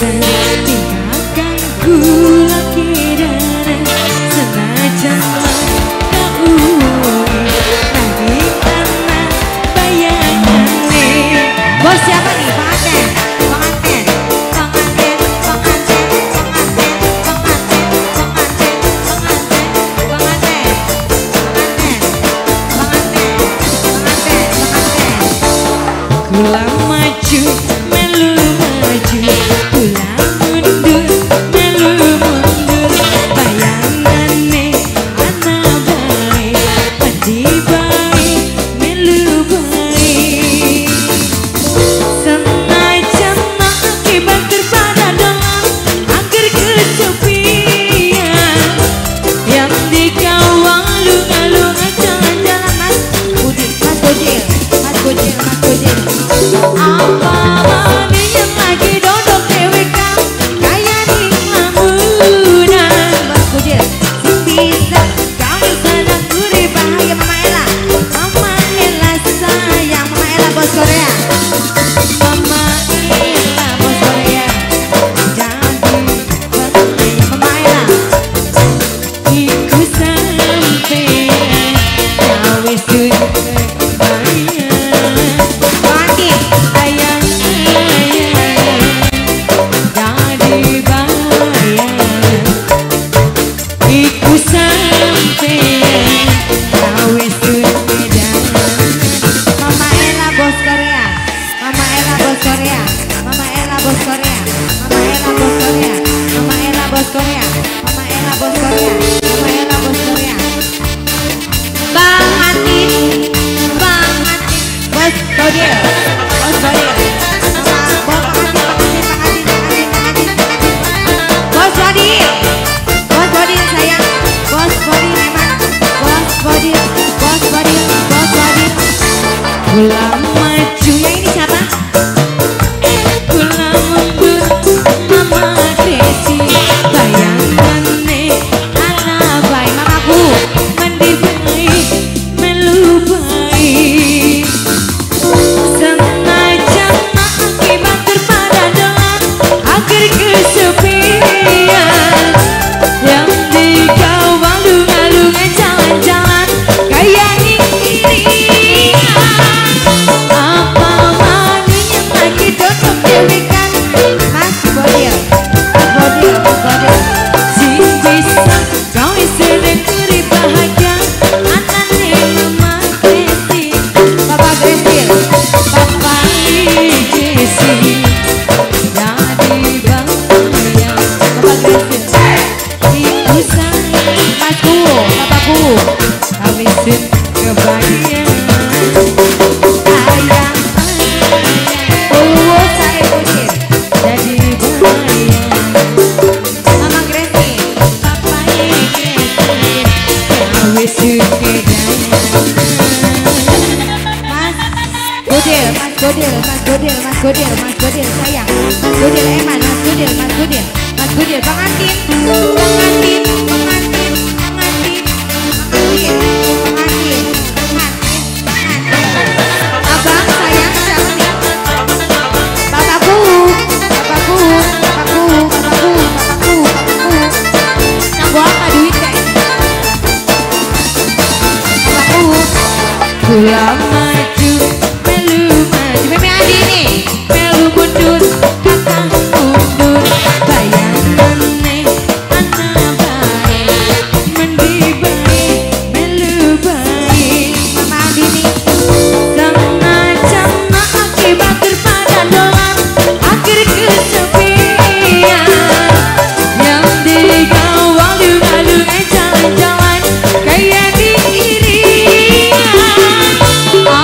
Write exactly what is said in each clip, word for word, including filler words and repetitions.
Jalan-jalan kayak diri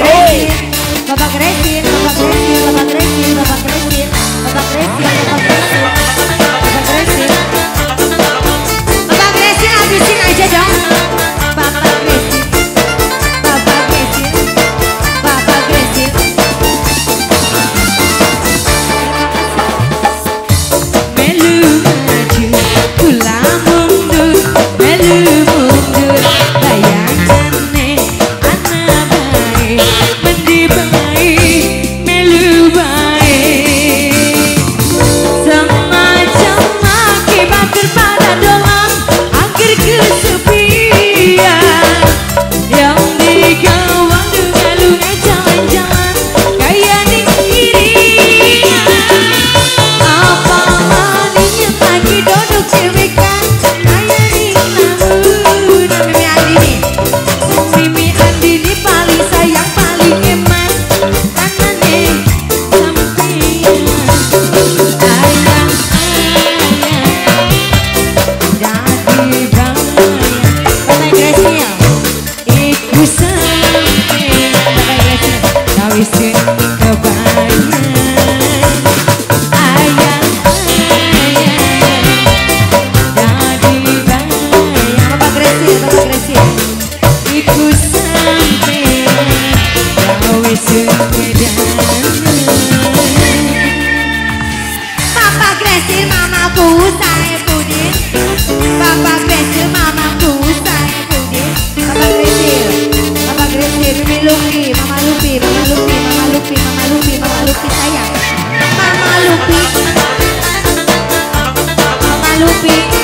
Gresin, Bapak Gresin, Bapak Gresin, Bapak Gresin, Bapak Gresin, Bapak Gresin, Bapak Gresin, Bapak Gresin, Bapak Gresin habisin aja dong. Bapak Gresin, Bapak Gresin, Bapak Gresin. Melu maju, pulang mundur, melu mundur, bayangannya anak baik, mendi baik, melu baik. Semacam akibat pada doang, akhir kesepian. Yang digawang dengan lunga jalan-jalan, kayak ning irian. Apa maninya lagi duduk cewekan, kayak ning namun. Mimi Andini, Mimi Andini paling sayang paling eman, kanane sampeyan. Ayang ayang jadi bayang. Bapak Gresin, iku sampeyan. Bapak Gresin, kawisin kebayang. Ayang ayang jadi bayang. Bapak Gresin, Bapak Gresin, iku sampeyan, kawisin kebayang. Bapak Gresin, mamaku saya pudin. Bapak Gresin, mamaku saya pudin. Bapak Gresin, Bapak Gresin, Mimi Lupi, Mama Lupi, Mama Lupi, Mama Lupi, Mama Lupi, Mama Lupi sayang. Mama Lupi, Mama Lupi.